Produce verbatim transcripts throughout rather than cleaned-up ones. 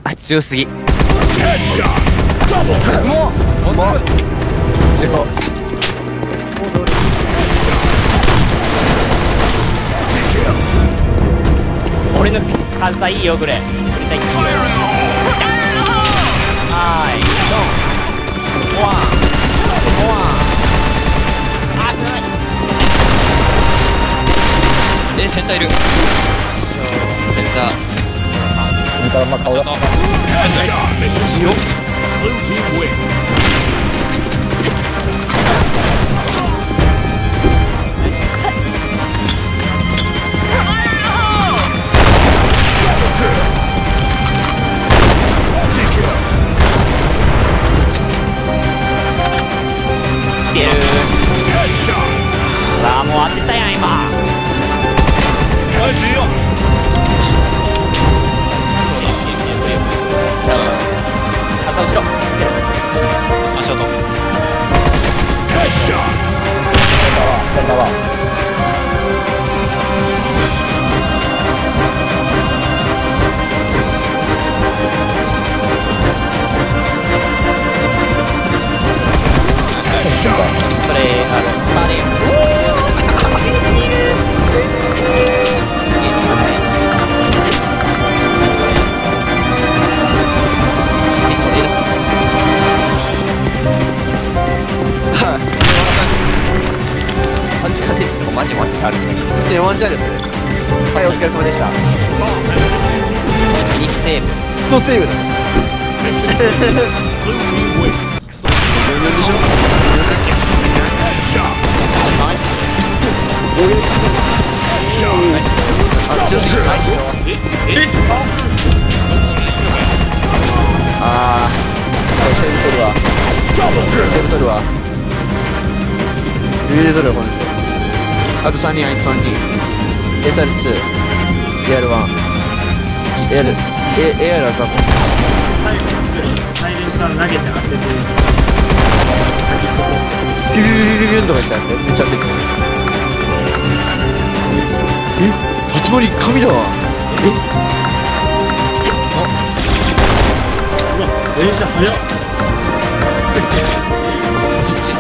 あ、強すぎ。もうもう強。俺の関西いいよこれ。はーい。ドン。ワン。ワン。あ、知らない。 え、センターいる。センター。 センターまあ顔だ。 強っ。 来てる。うわ、もう当てたやん今。朝後ろ。 足音。 センターはそれある。バレー。マジワンチャンある。 でワンチャンですね。はい、お疲れ様でした。 にセーブ。 クソセーブなんですよ。よんでしょ。あ、強すぎる。ああ、セーブ取るわ。セーブ取るわ。余裕で取るわこの人。あとさんにん、あいつさんにん。エスアールツー、エーアールワン、エーアール、エーアール は多分。 最後にサイレンサー投げて当てて、先っちょと。 ピューピューピューピューとか言ったらめっちゃ当てる。え、立ち回り神だわ。え、 うわ、電車速っ。 そっち。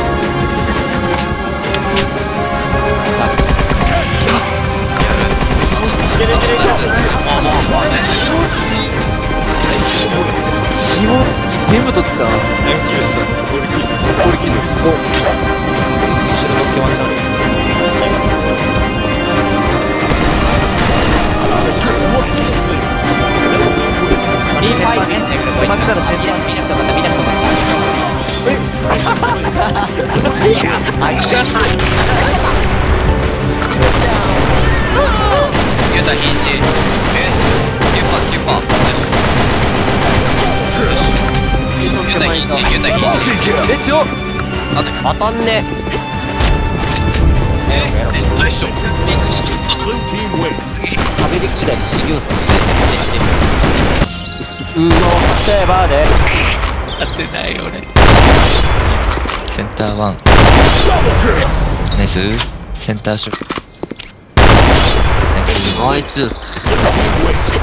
全部取った。ゴールキル。お。後ろの手ワンチャンある。 リーファイね。負けたら先輩。見なくてまた見なくてまた。え。あいつが。 ユタ瀕死。え、キューパーキューパー。ユタ瀕死、ユタ瀕死。 え、強っ。 あと当たんね。 え、え、ナイスショット。リンクして。 壁で聞いたり修行さん。うのセーバーで。 当てない俺。センターワン。ナイス。センターショット。ナイス。 ナイス。